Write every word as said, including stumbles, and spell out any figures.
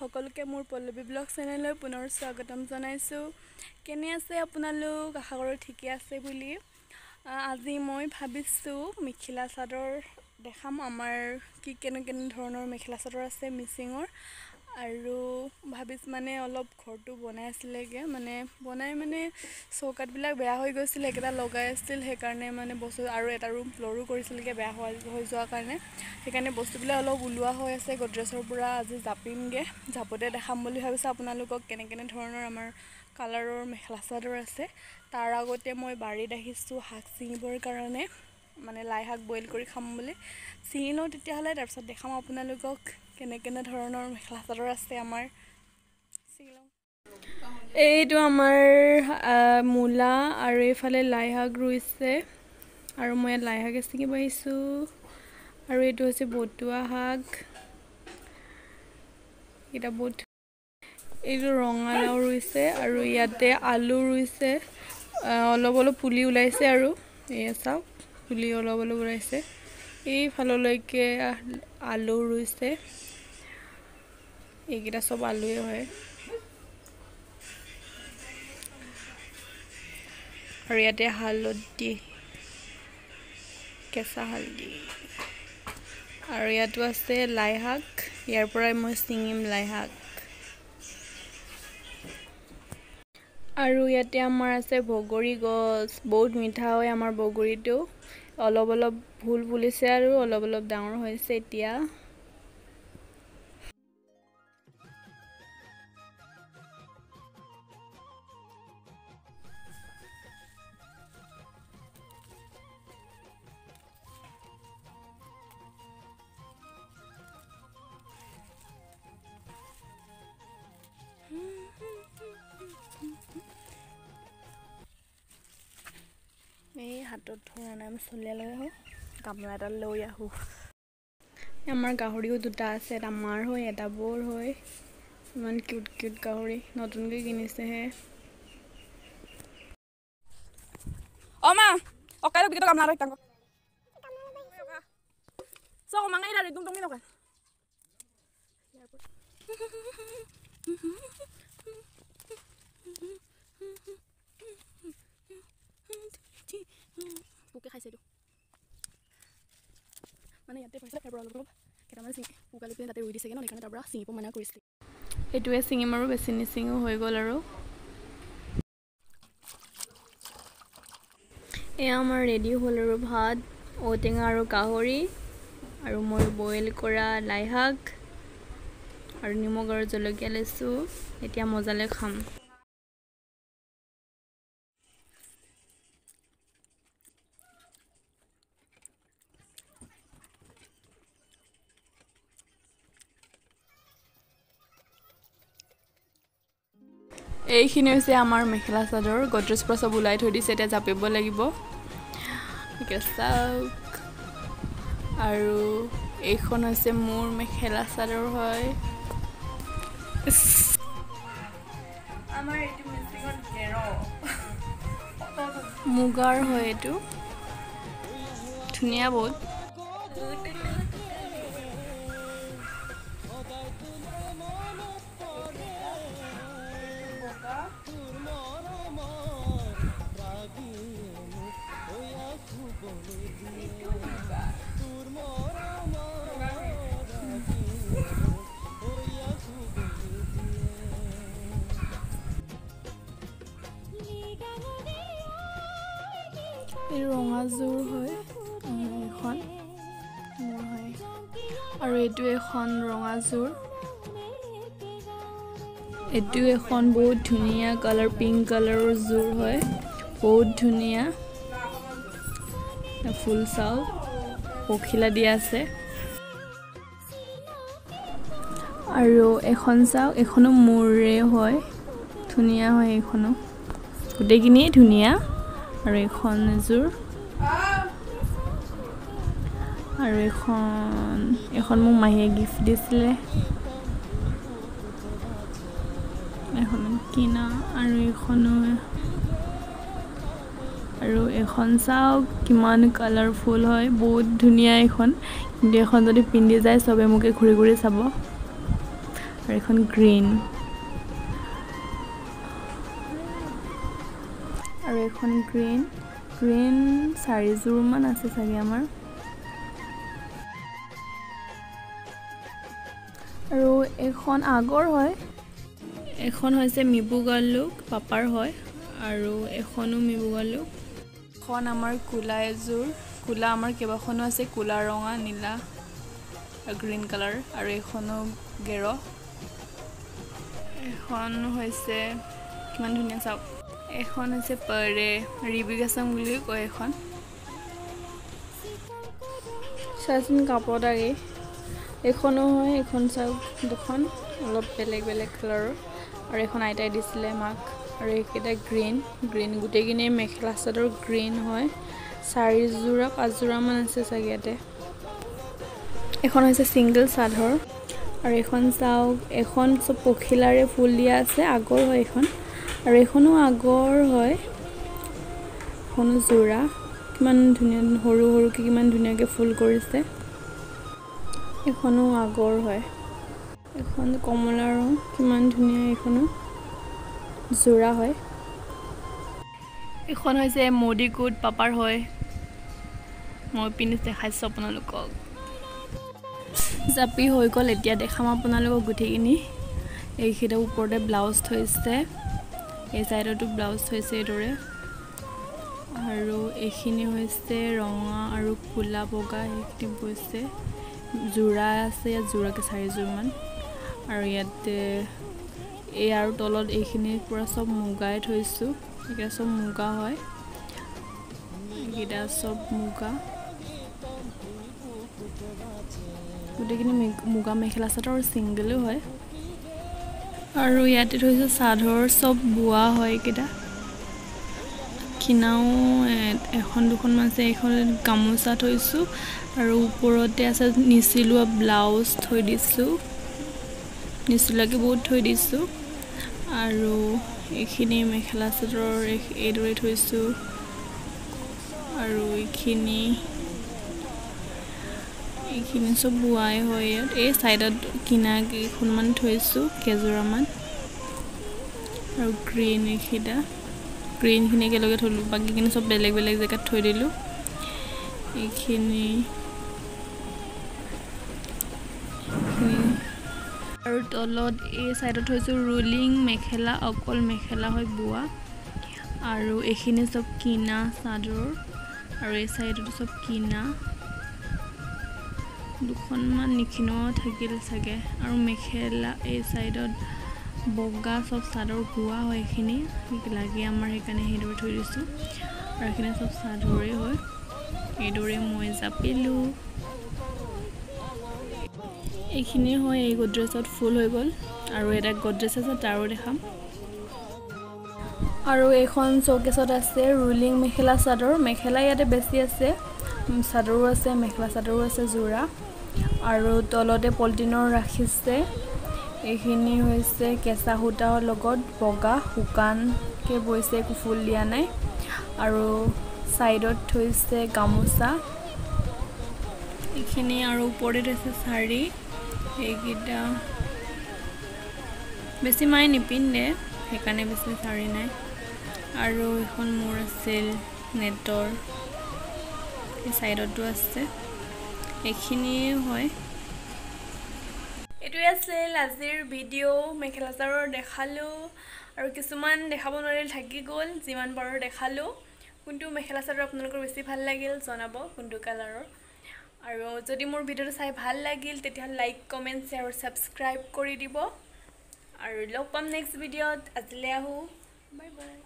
সকলোকে মোৰ পল্লৱী ব্লগ চেনেললৈ পুনৰ স্বাগতম জনাইছোঁ। কেনে আছে আপোনালোক? আশা কৰোঁ ঠিকে আছে বুলি। আজি মই ভাবিছোঁ মেখেলা চাদৰ দেখাম। আমাৰ কি কেনে কেনে ধৰণৰ মেখেলা চাদৰ আছে মিচিঙৰ, আৰু ভাবিছোঁ মানে অলপ ঘৰটো বনাই আছিলেগৈ, মানে বনাই মানে চৌকাঠবিলাক বেয়া হৈ গৈছিলে, একেটা লগাই আছিল, সেইকাৰণে মানে বস্তু আৰু এটা ৰুম ফ্ল'ৰো কৰিছিলগৈ বেয়া হৈ হৈ যোৱাৰ কাৰণে, সেইকাৰণে বস্তুবিলাক অলপ ওলোৱা হৈ আছে গড্ৰেজৰ পৰা। আজি জাপিমগৈ, জাপতে দেখাম বুলি ভাবিছোঁ আপোনালোকক কেনে কেনে ধৰণৰ আমাৰ কালাৰৰ মেখেলা চাদৰ আছে। তাৰ আগতে মই বাৰীত আহিছোঁ শাক ছিঙিবৰ কাৰণে, মানে লাই শাক বইল কৰি খাম বুলি। ছিঙি লওঁ তেতিয়াহ'লে, তাৰপিছত দেখাম আপোনালোকক কেনে কেনে ধৰণৰ মেখেলা চাদৰ আছে আমাৰ। ছিঙি লওঁ। এইটো আমাৰ মূলা আৰু এইফালে লাই শাক ৰুইছে, আৰু মই ইয়াত লাই শাকে ছিঙিব আহিছোঁ। আৰু এইটো হৈছে বটুৱা শাক, এটা বহুত, এইটো ৰঙালাও ৰুইছে, আৰু ইয়াতে আলু ৰুইছে, অলপ অলপ পুলি ওলাইছে, আৰু এয়া চাওক পুলি অলপ অলপ ওলাইছে। এইফাললৈকে আলু ৰুইছে, এইকেইটা চব আলুৱে হয়। আৰু ইয়াতে হালধি, কেঁচা হালধি, আৰু ইয়াতো আছে লাই শাক, ইয়াৰ পৰাই মই ছিঙিম লাই শাক। আৰু ইয়াতে আমাৰ আছে বগৰী গছ, বহুত মিঠা হয় আমাৰ বগৰীটো। অলপ অলপ ফুল ফুলিছে আৰু অলপ অলপ ডাঙৰ হৈছে এতিয়া। এই হাতত ধৰা নাই, আমি চলিয়া লৈ আহোঁ, গামলা এটা লৈ আহোঁ। আমাৰ গাহৰিও দুটা আছে, এটা মাৰ হয় এটা বৰ হয়। ইমান কিউট কিউট গাহৰি, নতুনকৈ কিনিছেহে। অ মা অকাইলো বিকেটো গামলা এটা টাঙ্গো so mangai dari tung tung ini kan buke খাইছে তো মানে ইয়াতে পাইছে ফেব্ৰুৱাৰী অলপ অলপ কেইটামান চিঙি পুকালি পিনে তাতে ৰুই দিছেগৈ ন, সেইকাৰণে তাৰ পৰা ছিঙিব মানা কৰিছিলে। এইটোৱে ছিঙিম আৰু বেছি নিচিঙো হৈ গ'ল। আৰু এয়া আমাৰ ৰেডি হ'ল আৰু ভাত, ঔটেঙা আৰু গাহৰি, আৰু মই বইল কৰা লাই শাক, আৰু নিমখ আৰু জলকীয়া লৈছোঁ। এতিয়া মজালৈ খাম। এইখিনি হৈছে আমাৰ মেখেলা চাদৰ, গড্ৰেজ পৰা চব ওলাই থৈ দিছে, এতিয়া জাপিব লাগিব। চাওক, আৰু এইখন হৈছে মোৰ মেখেলা চাদৰ হয়। আমাৰ এইটো মিচিঙত গেৰ মুগাৰ হয়, এইটো ধুনীয়া বহুত। এই ৰঙাযোৰ হয় এখন মোৰ হয়, আৰু এইটো এখন ৰঙাযোৰ, এইটো এখন বহুত ধুনীয়া কালাৰ, পিংক কালাৰৰ যোৰ হয়, বহুত ধুনীয়া ফুল চাওক, পখিলা দিয়া আছে। আৰু এখন চাওক, এখনো মোৰে হয়, ধুনীয়া হয়, এইখনো গোটেইখিনিয়ে ধুনীয়া। আৰু এখন এযোৰ, আৰু এখন এখন মোক মাহীয়ে গিফ্ট দিছিলে, এখন কিনা, আৰু এইখনো, আৰু এখন চাওক কিমান কালাৰফুল হয়, বহুত ধুনীয়া এইখন। কিন্তু এখন যদি পিন্ধি যায় চবে মোকে ঘূৰি ঘূৰি চাব। আৰু এখন গ্ৰীণ আৰু এখন গ্ৰীণ গ্ৰীণ চাৰিযোৰ মান আছে চাগে আমাৰ আৰু এখন আগৰ হয় এখন হৈছে মিবুগাৰ লুক পাপাৰ হয় আৰু এখনো মিবুগাৰ লুক এখন আমাৰ কোলা এযোৰ কোলা আমাৰ কেইবাখনো আছে কোলা ৰঙা নীলা গ্ৰীণ কালাৰ আৰু এখনো গেৰ এখন হৈছে কিমান ধুনীয়া চাওক এখন হৈছে পাৰে ৰিবিগাছং বুলি কয় এখন চাচোন কাপোৰ দাগি এখনো হয় এখন চাওক দুখন অলপ বেলেগ বেলেগ কালাৰৰ আৰু এখন আইতাই দিছিলে মাক আৰু এইকেইটা গ্ৰীণ গ্ৰীণ গোটেইখিনি মেখেলা চাদৰ গ্ৰীণ হয় চাৰিযোৰা পাঁচযোৰামান আছে চাগে ইয়াতে এখন হৈছে ছিংগল চাদৰ আৰু এখন চাওক এখন চব পখিলাৰে ফুল দিয়া আছে আগৰ হয় এখন আৰু এখনো আগৰ হয় এখনো যোৰা কিমান ধুনীয়া সৰু সৰুকৈ কিমান ধুনীয়াকৈ ফুল কৰিছে এখনো আগৰ হয় এখন কমলা ৰং কিমান ধুনীয়া এখনো যোৰা হয় এখন হৈছে মোডি কোট পাপাৰ হয় মই পিন্ধি দেখাইছোঁ আপোনালোকক জাপি হৈ গ'ল এতিয়া দেখাম আপোনালোকক গোটেইখিনি এইকেইটা ওপৰতে ব্লাউজ থৈছে এই চাইডতো ব্লাউজ থৈছে এইদৰে আৰু এইখিনি হৈছে ৰঙা আৰু কোলা বগা এইখিনি বৈছে যোৰা আছে ইয়াত যোৰাকে চাৰিযোৰমান আৰু ইয়াতে এই আৰু তলত এইখিনিৰ পৰা চব মুগাই থৈছোঁ এইকেইটা চব মুগা হয় এইকেইটা চব মুগা গোটেইখিনি মুগা মেখেলা চাদৰ ছিংগলো হয় আৰু ইয়াতে থৈছোঁ চাদৰ চব বোৱা হয় এইকেইটা কিনাও এখন দুখনমান আছে এইখন গামোচা থৈছোঁ আৰু ওপৰতে আছে নিচিলোৱা ব্লাউজ থৈ দিছোঁ নিচিলোৱাকৈ বহুত থৈ দিছোঁ আৰু এইখিনি মেখেলা চাদৰ এইদৰে থৈছোঁ আৰু এইখিনি এইখিনি চব বোৱাই হয় ইয়াত এই চাইডত কিনা কেইখনমান থৈছোঁ কেইযোৰামান আৰু গ্ৰীণ এইকেইটা গ্ৰীণখিনি একেলগে থলোঁ বাকীখিনি চব বেলেগ বেলেগ জেগাত থৈ দিলোঁ এইখিনি আৰু তলত এই চাইডত থৈছোঁ ৰুলিং মেখেলা অকল মেখেলা হয় বোৱা আৰু এইখিনি চব কিনা চাদৰ আৰু এই চাইডতো চব কিনা দুখনমান নিকিনোৱা থাকিল চাগে আৰু মেখেলা এই চাইডত বগা চব চাদৰ বোৱা হয় এইখিনি লাগে আমাৰ সেইকাৰণে সেইদৰে থৈ দিছোঁ আৰু এইখিনি চব চাদৰে হয় এইদৰে মই জাপিলোঁ এইখিনি হয় এই গড্ৰেজত ফুল হৈ গ'ল আৰু এটা গড্ৰেজ আছে তাৰো দেখাম আৰু এইখন চৌকেছত আছে ৰুলিং মেখেলা চাদৰ মেখেলা ইয়াতে বেছি আছে চাদৰো আছে মেখেলা চাদৰো আছে যোৰা আৰু তলতে পলিথিনৰ ৰাখিছে এইখিনি হৈছে কেঁচা সূতাৰ লগত বগা শুকানকৈ বৈছে একো ফুল দিয়া নাই আৰু চাইডত থৈছে গামোচা এইখিনি আৰু ওপৰতে থৈছে শাৰী এইকেইটা বেছি মাই নিপিন্ধে সেইকাৰণে বেছি শাৰী নাই আৰু এখন মোৰ আছিল নেটৰ এই চাইডতো আছে এইখিনিয়ে হয় এইটোৱে আছিল আজিৰ ভিডিঅ' মেখেলা চাদৰ দেখালোঁ আৰু কিছুমান দেখাব নোৱাৰিল থাকি গ'ল যিমান পাৰোঁ দেখালোঁ কোনটো মেখেলা চাদৰ আপোনালোকৰ বেছি ভাল লাগিল জনাব কোনটো কালাৰৰ আৰু যদি মোৰ ভিডিঅ'টো চাই ভাল লাগিল তেতিয়াহ'লে লাইক কমেণ্ট শ্বেয়াৰ আৰু ছাবস্ক্ৰাইব কৰি দিব আৰু লগ পাম নেক্সট ভিডিঅ'ত আজিলৈ আহোঁ বাই বাই